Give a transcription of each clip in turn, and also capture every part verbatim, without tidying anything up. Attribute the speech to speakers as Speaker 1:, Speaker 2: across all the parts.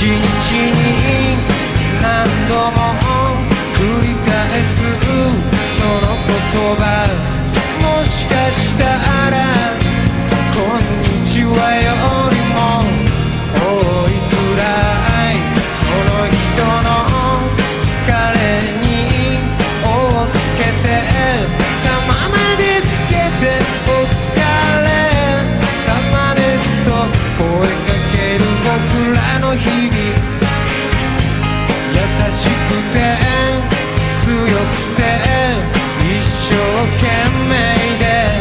Speaker 1: 日に何度も繰り返すその言葉、もしかしたらこんにちはよりも多いくらい、その人の疲れにをつけてさままでつけてお疲れ様ですと声かける僕らの日々、優しくて強くて一生懸命で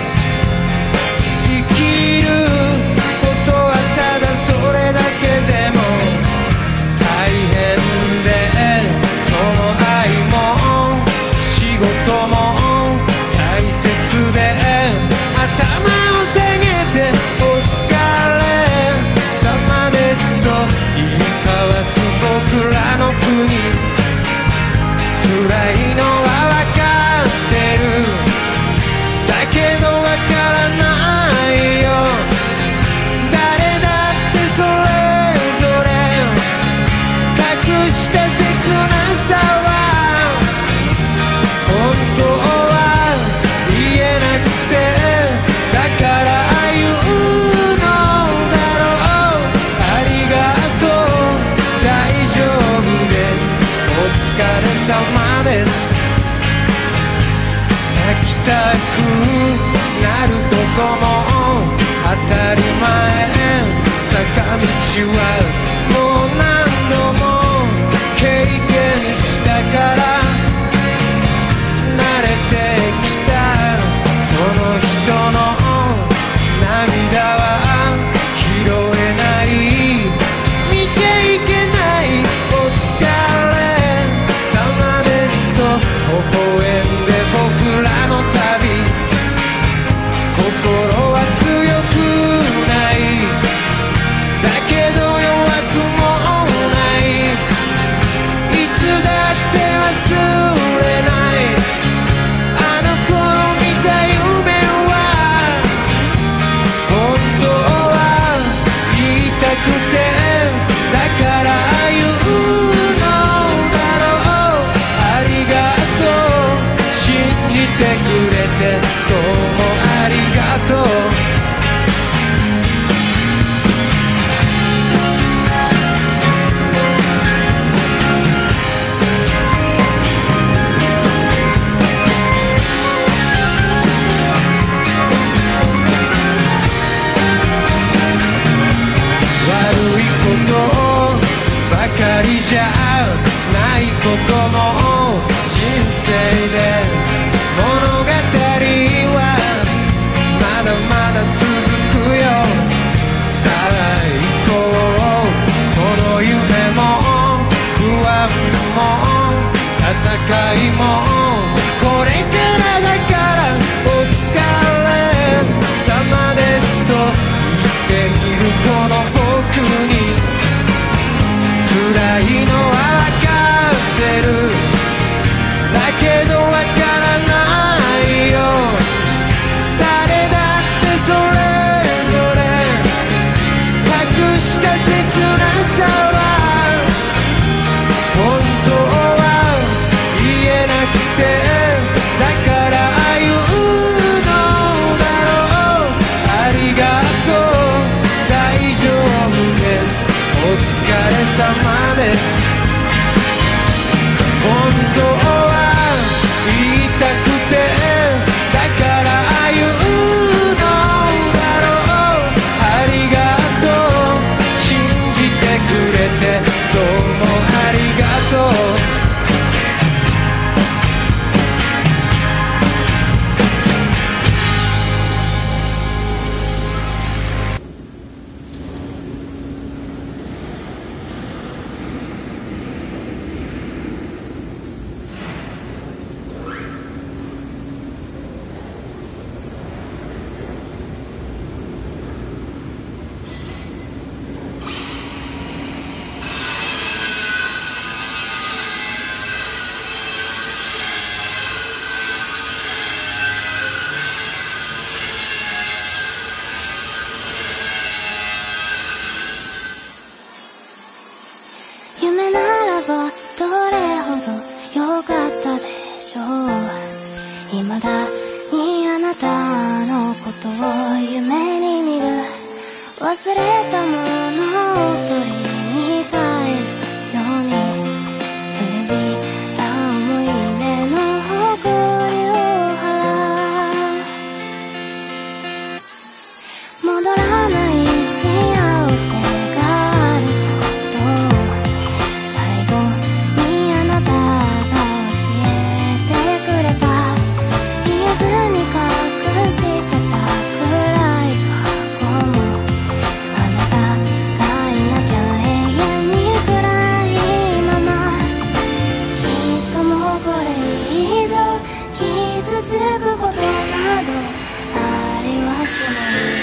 Speaker 1: 生きることはただそれだけでも大変で、その愛も仕事も大切で頭を下げてお疲れ様ですと言い交わす僕らの国、辛いのは分かってるだけど分からないよ、誰だってそれぞれ隠した切なさは本当は言えなくて、だから言うのだろう、ありがとう大丈夫です、お疲れ様です。泣きたくなることも当たり前、坂道はもう何度も経験したから慣れてきた、その人の涙は拾えない、見ちゃいけない、お疲れ様ですと微笑んで僕らの旅、心は強くないだけど弱くもない、いつだって忘れないあの頃見た夢は本当は言いたくて、だから言うのだろう、ありがとう信じてくれてどうもありがとう、悪いことばかりじゃないことも人生で物語はまだまだ続くよ、さあ行こう、その夢も不安も戦いもこれからだからお疲れ様ですと言ってみるこの僕に、辛いのは分かってるだけど分からないよ、誰だってそれぞれ隠した切なさは本当は言えなくて、だから言うのだろう、ありがとう大丈夫です、お疲れ様です、本当は言いたくて、だから言うのだろう、ありがとう信じてくれてどうもありがとう、
Speaker 2: しょう。未だにあなたのことを夢に見る。忘れたものを取りに帰るように、古びた思い出の誇りを払う。戻らない幸せがあることを最後にあなたが教えてくれた。言えずに隠してた暗い過去も、あなたがいなきゃ永遠に暗いまま。きっともうこれ以上傷つくことなどありはしない。